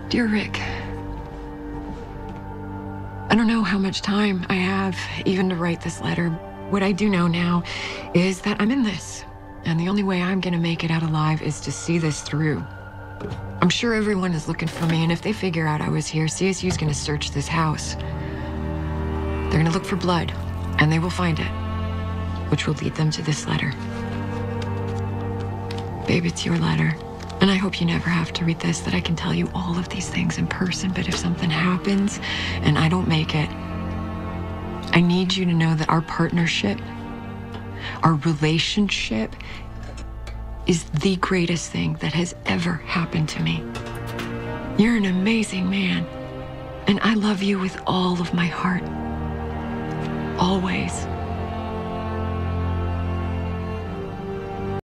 Dear Rick, I don't know how much time I have even to write this letter. What I do know now is that I'm in this, and the only way I'm gonna make it out alive is to see this through. I'm sure everyone is looking for me, and if they figure out I was here, CSU's gonna search this house. They're gonna look for blood, and they will find it, which will lead them to this letter. Babe, it's your letter. And I hope you never have to read this, that I can tell you all of these things in person, but if something happens and I don't make it, I need you to know that our partnership, our relationship, is the greatest thing that has ever happened to me. You're an amazing man, and I love you with all of my heart. Always.